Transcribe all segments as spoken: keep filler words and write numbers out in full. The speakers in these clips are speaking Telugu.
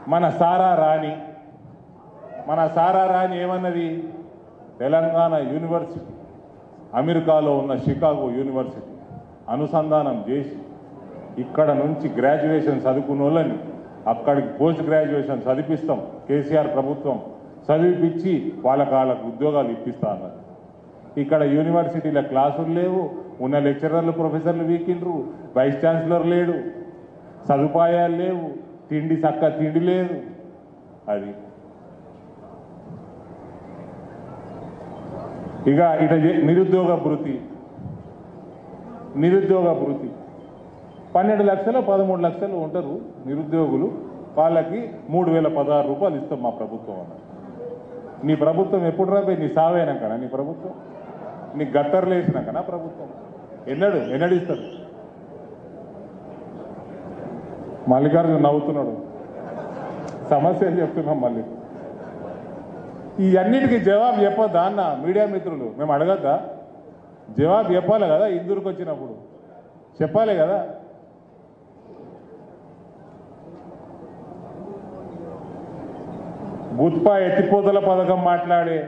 మన సారా రాణి మన సారా రాణి ఏమన్నది? తెలంగాణ యూనివర్సిటీ అమెరికాలో ఉన్న షికాగో యూనివర్సిటీ అనుసంధానం చేసి ఇక్కడ నుంచి గ్రాడ్యుయేషన్ చదువుకున్న వాళ్ళని అక్కడికి పోస్ట్ గ్రాడ్యుయేషన్ చదివిస్తాం, కేసీఆర్ ప్రభుత్వం చదివిపించి వాళ్ళకి వాళ్ళకు ఉద్యోగాలు ఇప్పిస్తా అన్నారు. ఇక్కడ యూనివర్సిటీల క్లాసులు లేవు, ఉన్న లెక్చరర్లు ప్రొఫెసర్లు వీకిండ్రు, వైస్ ఛాన్సలర్ లేడు, సదుపాయాలు లేవు, తిండి చక్క తిండి లేదు. అది ఇక ఇట నిరుద్యోగ భృతి నిరుద్యోగ భృతి పన్నెండు లక్షలు పదమూడు లక్షలు ఉంటారు నిరుద్యోగులు, వాళ్ళకి మూడు వేల పదహారు రూపాయలు ఇస్తాం మా ప్రభుత్వం అన్నారు. నీ ప్రభుత్వం ఎప్పుడు రాబోయే? నీ సావైనాకనా నీ ప్రభుత్వం? నీ గత్తర్లు వేసినాకనా ప్రభుత్వం? ఎన్నడు ఎన్నడు ఇస్తారు? మల్లికార్జున నవ్వుతున్నాడు, సమస్య చెప్తున్నాం. మళ్ళీ ఈ అన్నిటికీ జవాబు చెప్పొద్దా అన్న మీడియా మిత్రులు? మేము అడగద్దా? జవాబు చెప్పాలి కదా, ఇందూరుకు వచ్చినప్పుడు చెప్పాలి కదా. గుత్పా ఎత్తిపోతల పథకం మాట్లాడే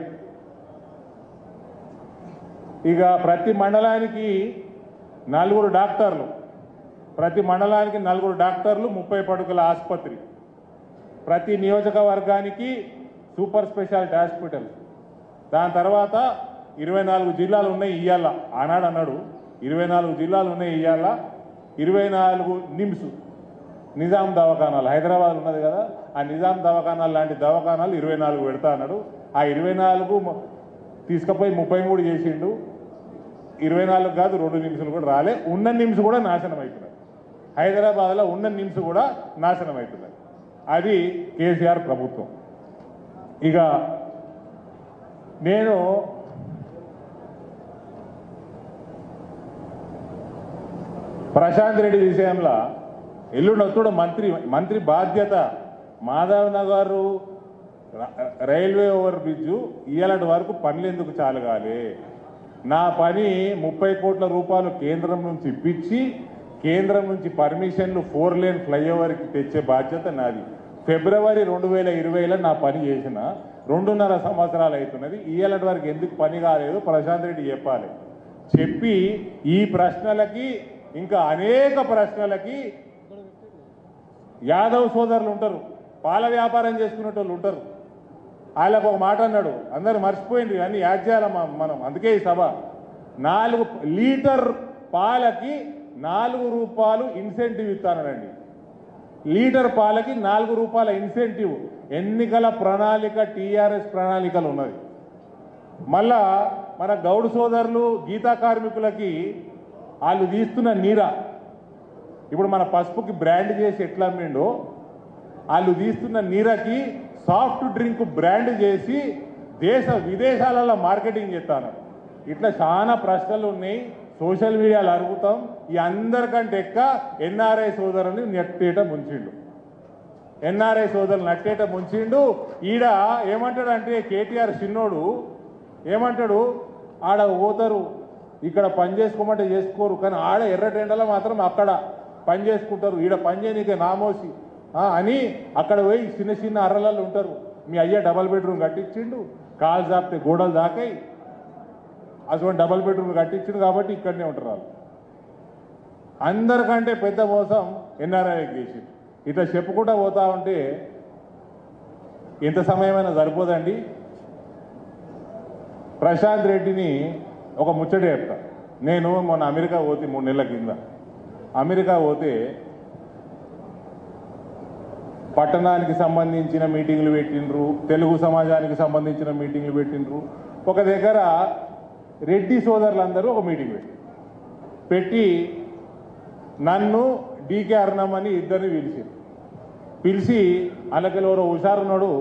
ఇక ప్రతి మండలానికి నలుగురు డాక్టర్లు ప్రతి మండలానికి నలుగురు డాక్టర్లు ముప్పై పడుకల ఆసుపత్రి, ప్రతి నియోజకవర్గానికి సూపర్ స్పెషాలిటీ హాస్పిటల్. దాని తర్వాత ఇరవై నాలుగు జిల్లాలు ఉన్నాయి ఇయ్యాల. ఆనాడు అన్నాడు ఇరవై నాలుగు జిల్లాలు ఉన్నాయి ఇయ్యాల. ఇరవై నాలుగు నిమ్స్ నిజాం దవాఖానాలు హైదరాబాద్ ఉన్నది కదా, ఆ నిజాం దవాఖానాలు లాంటి దవాఖానాలు ఇరవై నాలుగు పెడతా అన్నాడు. ఆ ఇరవై నాలుగు తీసుకుపోయి ముప్పై మూడు చేసిండు. ఇరవై నాలుగు కాదు, రెండు నిమిషాలు కూడా రాలే. ఉన్న నిమిషం కూడా నాశనం అవుతున్నారు. హైదరాబాద్లో ఉన్న నిమిషం కూడా నాశనం అవుతున్నారు. అది కేసీఆర్ ప్రభుత్వం. ఇక నేను ప్రశాంత్ రెడ్డి విషయంలో ఎల్లుండి వస్తుడు మంత్రి మంత్రి బాధ్యత Madhav Nagar railway over bridge ఇయ్యాలంటి వరకు పనులు ఎందుకు చాలగాలి? నా పని ముప్పై కోట్ల రూపాయలు కేంద్రం నుంచి ఇప్పించి కేంద్రం నుంచి పర్మిషన్లు ఫోర్ లేన్ ఫ్లైఓవర్కి తెచ్చే బాధ్యత నాది. ఫిబ్రవరి రెండు వేల ఇరవైలో నా పని చేసిన రెండున్నర సంవత్సరాలు అవుతున్నది. ఇయ్యాలంటి వరకు ఎందుకు పని కాలేదు ప్రశాంత్ రెడ్డి చెప్పాలి. చెప్పి ఈ ప్రశ్నలకి ఇంకా అనేక ప్రశ్నలకి యాదవ్ సోదరులు ఉంటారు, పాల వ్యాపారం చేసుకునేటోళ్ళు ఉంటారు. వాళ్ళకు ఒక మాట అన్నాడు, అందరూ మర్చిపోయింది అన్ని యాడ్ చేయాల మనం. అందుకే ఈ సభ నాలుగు లీటర్ పాలకి నాలుగు రూపాయలు ఇన్సెంటివ్ ఇస్తానండి. లీటర్ పాలకి నాలుగు రూపాయల ఇన్సెంటివ్ ఎన్నికల ప్రణాళిక టీఆర్ఎస్ ప్రణాళికలు ఉన్నది. మళ్ళా మన గౌడ్ సోదరులు గీతా కార్మికులకి వాళ్ళు తీస్తున్న నీరా ఇప్పుడు మన పసుపుకి బ్రాండ్ చేసి ఎట్లా అమ్మిండో వాళ్ళు తీస్తున్న నీరకి సాఫ్ట్ డ్రింక్ బ్రాండ్ చేసి దేశ విదేశాలలో మార్కెటింగ్ చేస్తాను. ఇట్లా చాలా ప్రశ్నలు ఉన్నాయి, సోషల్ మీడియాలో అరుగుతాం. ఈ అందరికంటే ఎక్క ఎన్ఆర్ఐ సోదరుని నెట్టేట ముంచిండు. ఎన్ఆర్ఐ సోదరులు నట్టేట ముంచిండు. ఈడ ఏమంటాడు అంటే కేటీఆర్ చిన్నోడు ఏమంటాడు, ఆడ పోతారు ఇక్కడ పని చేసుకోమంటే చేసుకోరు, కానీ ఆడ ఎర్రటెండలో మాత్రం అక్కడ పని చేసుకుంటారు, ఈడ పని చేయనీకే నామోసి అని అక్కడ పోయి చిన్న చిన్న అర్రలలో ఉంటారు. మీ అయ్య డబల్ బెడ్రూమ్ కట్టించిండు, కాలు జాపితే గోడలు దాకాయి, అటువంటి డబల్ బెడ్రూమ్ కట్టించిండు కాబట్టి ఇక్కడనే ఉంటారు వాళ్ళు. అందరికంటే పెద్ద మోసం ఎన్ఆర్ఐకి చేసి ఇట్లా చెప్పుకుంటూ పోతా ఉంటే ఎంత సమయమైనా సరిపోదండి. ప్రశాంత్ రెడ్డిని ఒక ముచ్చట చెప్తా. నేను మొన్న అమెరికా పోతే మూడు నెలల కింద అమెరికా పోతే పట్టణానికి సంబంధించిన మీటింగ్లు పెట్టిండ్రు, తెలుగు సమాజానికి సంబంధించిన మీటింగ్లు పెట్టిండ్రు. ఒక దగ్గర రెడ్డి సోదరులందరూ ఒక మీటింగ్ పెట్టి పెట్టి నన్ను డీకే అరుణమని ఇద్దరిని పిలిచారు. పిలిచి అలాకెవరో హుషారున్నాడు,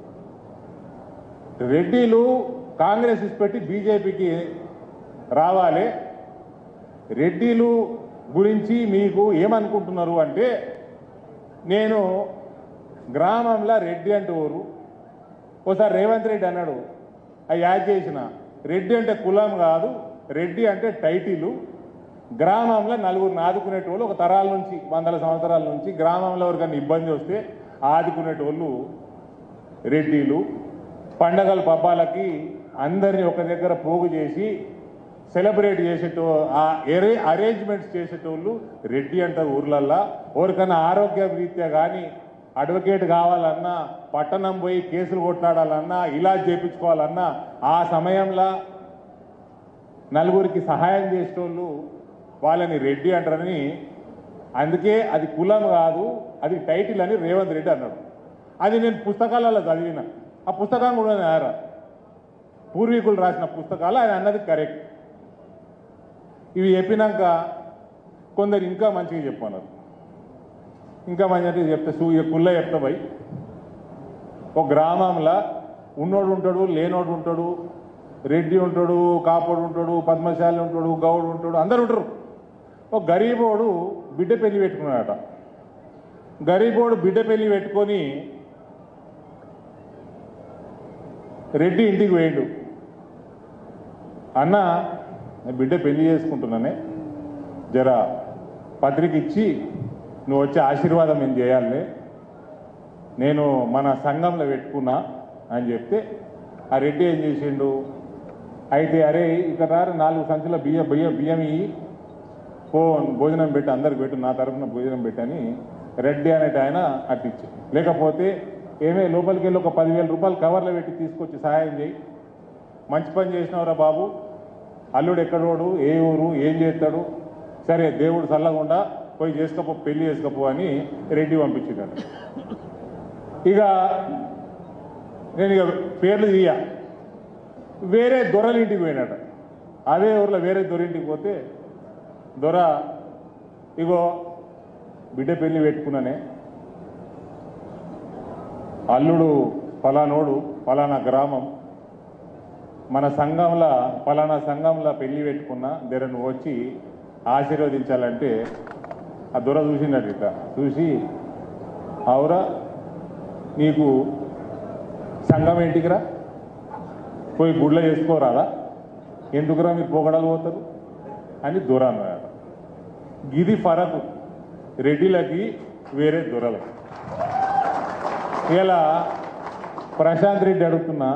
రెడ్డిలు కాంగ్రెస్ ఇచ్చిపెట్టి బీజేపీకి రావాలి, రెడ్డిలు గురించి మీకు ఏమనుకుంటున్నారు అంటే, నేను గ్రామంలో రెడ్డి అంటే ఊరు. ఒకసారి రేవంత్ రెడ్డి అన్నాడు, అవి యాడ్ చేసిన, రెడ్డి అంటే కులం కాదు, రెడ్డి అంటే టైటిలు. గ్రామంలో నలుగురు ఆదుకునేటోళ్ళు ఒక తరాల నుంచి వందల సంవత్సరాల నుంచి గ్రామంలో ఎవరికైనా ఇబ్బంది వస్తే ఆదుకునేటోళ్ళు రెడ్డిలు, పండగల పబ్బాలకి అందరినీ ఒక దగ్గర పోగు చేసి సెలబ్రేట్ చేసేటో ఆ ఎరే అరేంజ్మెంట్స్ చేసేటోళ్ళు రెడ్డి అంటారు ఊర్లల్లో. ఎవరికన్నా ఆరోగ్య రీత్యా కానీ అడ్వకేట్ కావాలన్నా, పట్టణం పోయి కేసులు కొట్లాడాలన్నా, ఇలాజ్ చేయించుకోవాలన్నా ఆ సమయంలో నలుగురికి సహాయం చేసేటోళ్ళు వాళ్ళని రెడ్డి అంటారని. అందుకే అది కులం కాదు, అది టైటిల్ అని రేవంత్ రెడ్డి అన్నాడు. అది నేను పుస్తకాలలో చదివిన, ఆ పుస్తకం కూడా నేరా పూర్వీకులు రాసిన పుస్తకాలు ఆయన అన్నది కరెక్ట్. ఇవి చెప్పినాక కొందరు ఇంకా మంచిగా చెప్పన్నారు, ఇంకా మంచిగా చెప్తే సూయ కుల్ల చెప్తా పోయి ఒక గ్రామంలో ఉన్నోడు ఉంటాడు, లేనోడు ఉంటాడు, రెడ్డి ఉంటాడు, కాపోడు ఉంటాడు, పద్మశాలి ఉంటాడు, గౌడు ఉంటాడు, అందరు ఉంటారు. ఒక గరీబోడు బిడ్డ పెళ్లి పెట్టుకున్నాడట. గరీబోడు బిడ్డ పెళ్లి పెట్టుకొని రెడ్డి ఇంటికి పోయిండు. అన్న బిడ్డ పెళ్లి చేసుకుంటున్నానే, జర పత్రిక ఇచ్చి నువ్వు వచ్చే ఆశీర్వాదం ఏం చేయాలి, నేను మన సంఘంలో పెట్టుకున్నా అని చెప్తే ఆ రెడ్డి ఏం చేసిండు, అయితే అరే ఇక్కడ నాలుగు సంచుల బియ్యం బియ్యం బియ్యం ఇయ్యి, పో భోజనం పెట్టి అందరికి పెట్టు, నా తరఫున భోజనం పెట్టని రెడ్డి అనేటి ఆయన అట్టించి, లేకపోతే ఏమే లోపలికి వెళ్ళి ఒక పదివేల రూపాయలు కవర్లో పెట్టి తీసుకొచ్చి సహాయం చేయి, మంచి పని చేసినవరా బాబు, అల్లుడు ఎక్కడోడు, ఏ ఊరు, ఏం చేస్తాడు, సరే దేవుడు చల్లకుండా పోయి చేసుకపో, పెళ్లి చేసుకపో అని రెడ్డి పంపించినాడు. ఇక నేను ఇక పేర్లు తీయ, వేరే దొరల ఇంటికి పోయినాడు. అదే ఊర్లో వేరే దొరింటికి పోతే దొర ఇగో బిడ్డ పెళ్లి పెట్టుకున్నానే, అల్లుడు ఫలానోడు, ఫలానా గ్రామం, మన సంఘంలో ఫలానా సంఘంలో పెళ్లి పెట్టుకున్నా, దగ్గర నువ్వు వచ్చి ఆశీర్వదించాలంటే ఆ దొర చూసినట్టు ఇట్లా చూసి, అవురా నీకు సంఘం ఇంటికిరా, పోయి గుడ్ల చేసుకోరాదా, ఎందుకురా మీరు పోగడాలు పోతారు అని దొర అన్నాడు. గిది ఫరకు రెడ్డిలకి వేరే దొరలకి. ఇలా ప్రశాంత్ రెడ్డి అడుగుతున్నా,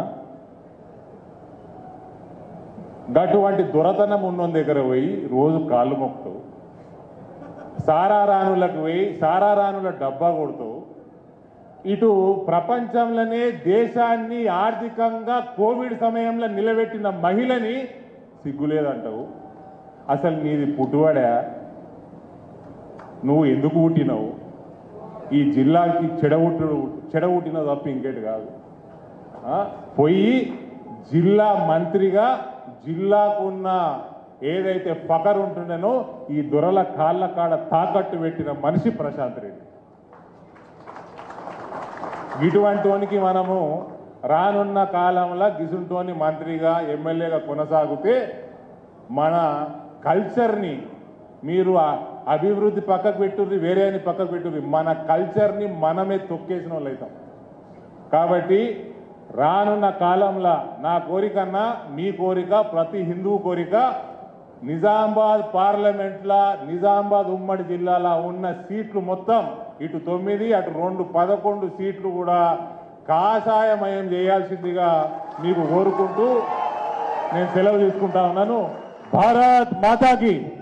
అటువంటి దొరతనం ఉన్న దగ్గర పోయి రోజు కాళ్ళు మొక్కుతావు, సారారానులకు పోయి సారారానుల డబ్బా కొడుతావు, ఇటు ప్రపంచంలోనే దేశాన్ని ఆర్థికంగా కోవిడ్ సమయంలో నిలబెట్టిన మహిళని సిగ్గులేదంటావు. అసలు నీది పుట్టువాడా, నువ్వు ఎందుకు పుట్టినవు, ఈ జిల్లాకి చెడవుట్టు చెడవుట్టిన తప్ప ఇంకేటి కాదు. పోయి జిల్లా మంత్రిగా జిల్లాకున్న ఏదైతే ఫకర్ ఉంటుండేనో ఈ దొరల కాళ్ళ కాడ తాకట్టు పెట్టిన మనిషి ప్రశాంత్ రెడ్డి. ఇటువంటి వానికి మనము రానున్న కాలంలో గిసుంటోని మంత్రిగా ఎమ్మెల్యేగా కొనసాగితే మన కల్చర్ని మీరు అభివృద్ధి పక్కకు పెట్టుర్రి, వేరే అని పక్కకు పెట్టుర్రి, మన కల్చర్ని మనమే తొక్కేసిన వాళ్ళు అవుతాం. కాబట్టి రానున్న కాలంలో నా కోరికన్నా మీ కోరిక, ప్రతి హిందూ కోరిక, నిజామాబాద్ పార్లమెంట్లో నిజామాబాద్ ఉమ్మడి జిల్లాలో ఉన్న సీట్లు మొత్తం ఇటు తొమ్మిది అటు రెండు పదకొండు సీట్లు కూడా కాషాయమయం చేయాల్సిందిగా మీకు కోరుకుంటూ నేను సెలవు తీసుకుంటా ఉన్నాను. భారత్ మాతాకి.